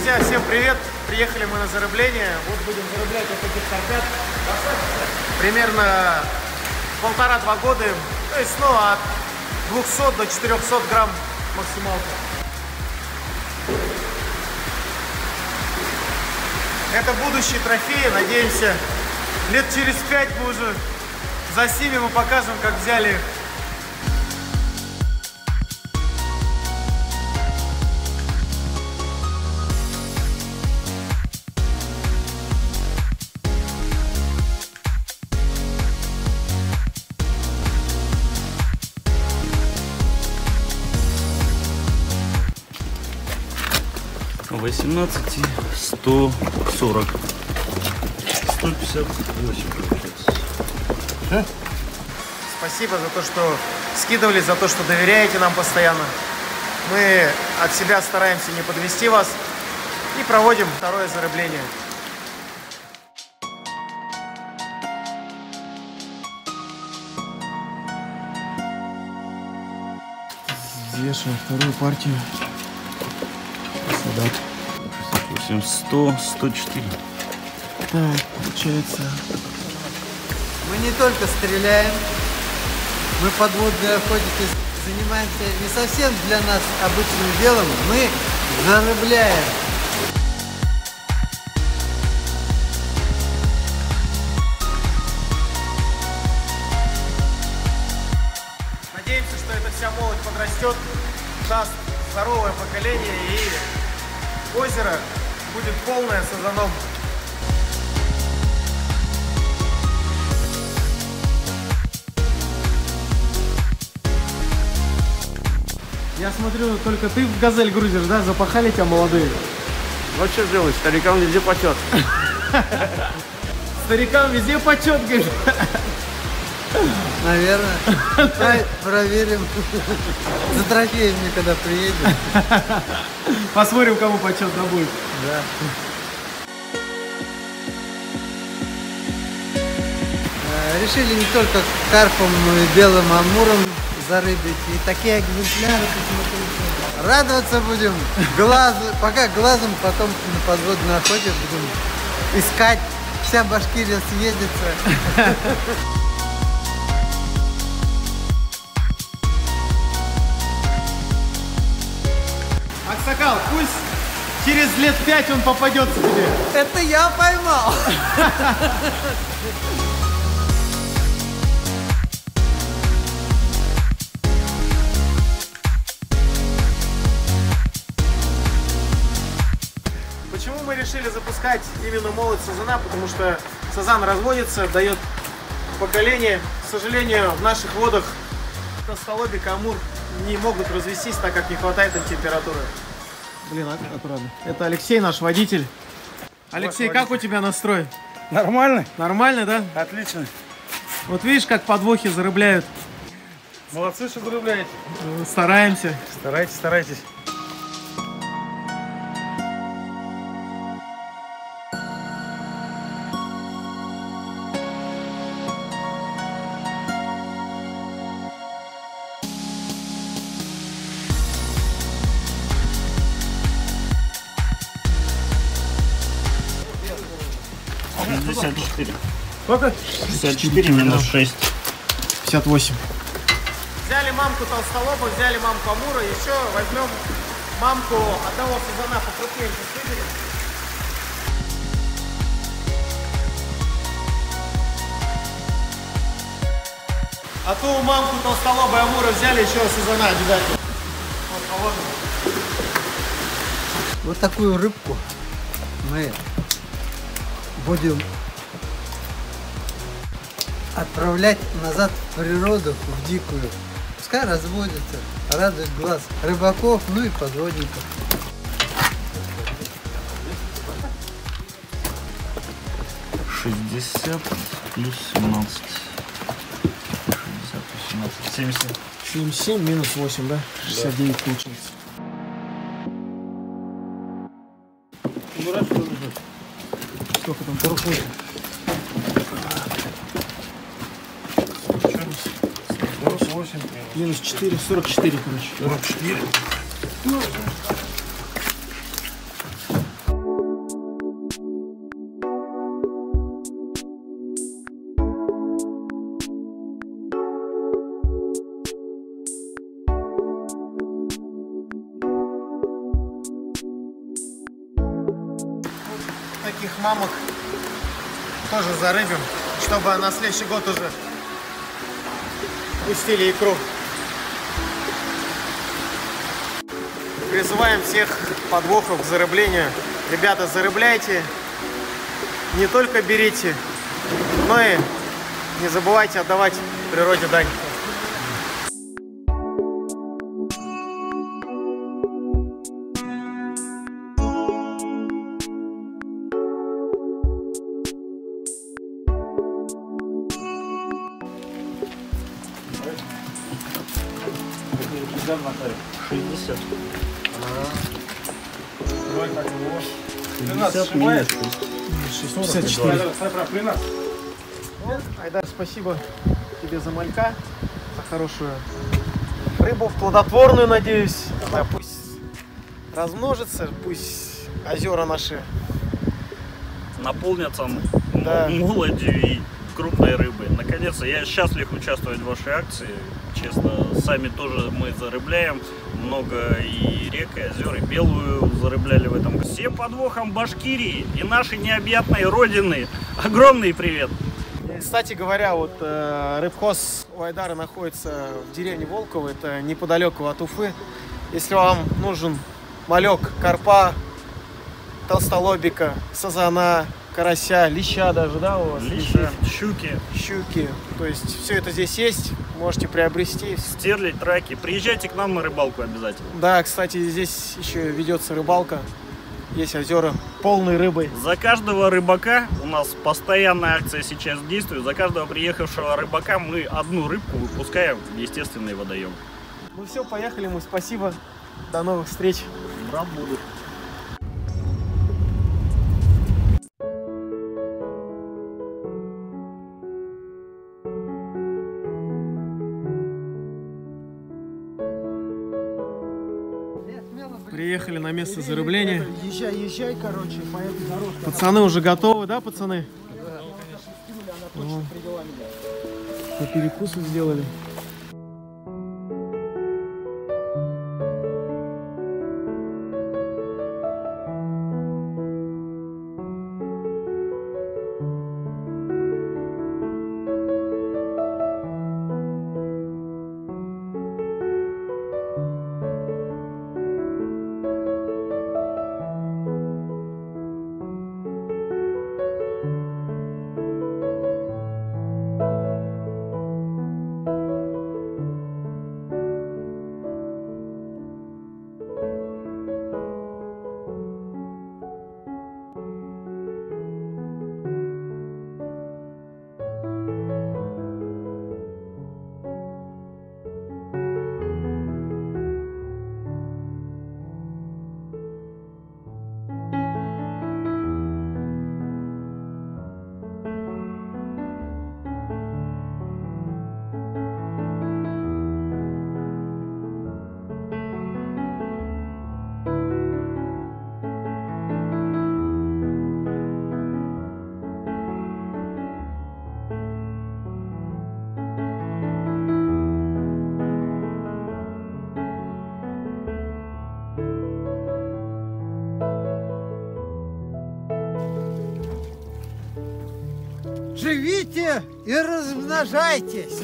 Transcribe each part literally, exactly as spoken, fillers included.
Друзья, всем привет! Приехали мы на зарыбление. Вот будем зарыблять вот таких карпят. Примерно полтора-два года. То есть, ну, от двухсот до четырёхсот грамм максималка. Это будущий трофей. Надеемся, лет через пять мы уже заснимем и покажем, как взяли их. восемнадцать, сто сорок, сто пятьдесят восемь получается. Да? Спасибо за то, что скидывали, за то, что доверяете нам постоянно. Мы от себя стараемся не подвести вас и проводим второе зарыбление. Взвешиваем вторую партию. Солдат. восемь, сто, сто четыре. Так, получается. Мы не только стреляем, мы подводной охотой занимаемся не совсем для нас обычным делом, мы зарыбляем. Надеемся, что эта вся молодь подрастет, даст здоровое поколение и озеро будет полное сазаном. Я смотрю, только ты в газель грузишь, да? Запахали тебя молодые? Ну что делать, старикам везде почет. Старикам везде почет, говоришь? Наверное. Давай проверим. За трофеями, когда приедем. Посмотрим, кому почетно будет. Да. Решили не только карпом, но и белым амуром зарыбить. И такие экземпляры, посмотрите. Радоваться будем. Глаз, пока глазом, потом на подводной охоте будем искать. Вся Башкирия съездится. Аксакал, пусть через лет пять он попадется тебе. Это я поймал. Почему мы решили запускать именно молоть сазана? Потому что сазан разводится, дает поколение. К сожалению, в наших водах толстолобик, амур не могут развестись, так как не хватает им температуры. Блин, аккуратно. Это Алексей, наш водитель. Алексей, как у тебя настрой? Нормально? Нормально, да? Отлично. Вот видишь, как подвохи зарыбляют. Молодцы, что зарыбляете. Стараемся. Старайтесь, старайтесь. шестьдесят четыре. Сколько? шестьдесят четыре минус шесть. пятьдесят восемь. Взяли мамку толстолоба, взяли мамку амура, еще возьмем мамку одного сазана покрупнее, выберем. А ту мамку толстолоба и амура взяли, еще сазана обязательно. Вот, положим. Вот такую рыбку мы будем отправлять назад в природу, в дикую. Пускай разводится, радует глаз рыбаков, ну и подводников. шестьдесят плюс семнадцать. шестьдесят плюс семнадцать. семьдесят семь. семьдесят семь минус восемь, да? шестьдесят девять получается. Сколько там по рукой? сорок восемь. Минус четыре, сорок четыре, короче. сорок четыре. Ну, таких мамок тоже зарыбим, чтобы на следующий год уже пустили икру. Призываем всех подвохов к зарыблению. Ребята, зарыбляйте, не только берите, но и не забывайте отдавать природе дань. шестьдесят. шестьдесят минус шестьдесят четыре. Айдар, спасибо тебе за малька, за хорошую рыбу, плодотворную, надеюсь. Она пусть размножится, пусть озера наши наполнятся Да. молодью и крупной рыбой. Наконец-то я счастлив участвовать в вашей акции. Честно, сами тоже мы зарыбляем много и рек, и озер, и белую зарыбляли в этом. Всем подвохам Башкирии и нашей необъятной родины огромный привет! Кстати говоря, вот э, рыбхоз у Айдара находится в деревне Волково, это неподалеку от Уфы. Если вам нужен малек, карпа, толстолобика, сазана, карася, леща даже, да, у вас? Леща, щуки, щуки. То есть все это здесь есть, можете приобрести. стерлядь, траки. Приезжайте к нам на рыбалку обязательно. Да, кстати, здесь еще ведется рыбалка. Есть озера полной рыбой. За каждого рыбака, у нас постоянная акция сейчас действует, за каждого приехавшего рыбака мы одну рыбку выпускаем в естественный водоем. Ну все, поехали мы, спасибо. До новых встреч. Рад буду. Приехали на место зарыбления. Езжай, езжай, короче, по этой дорожке. Пацаны уже готовы, да, пацаны? О, по перекусу сделали. Живите и размножайтесь!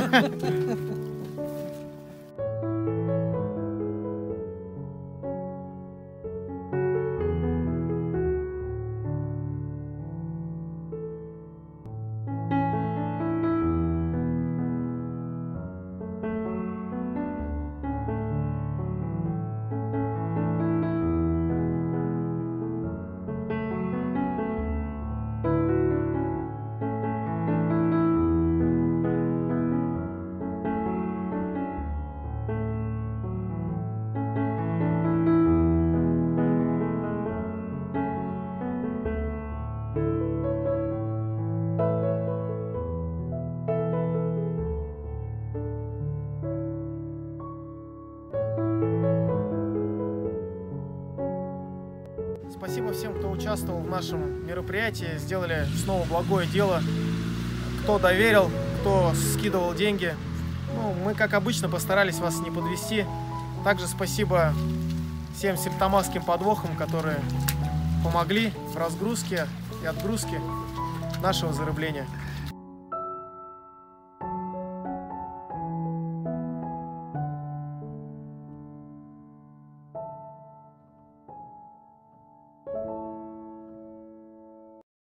Спасибо всем, кто участвовал в нашем мероприятии, сделали снова благое дело. Кто доверил, кто скидывал деньги. Ну, мы, как обычно, постарались вас не подвести. Также спасибо всем сельтамасским подвохам, которые помогли в разгрузке и отгрузке нашего зарыбления.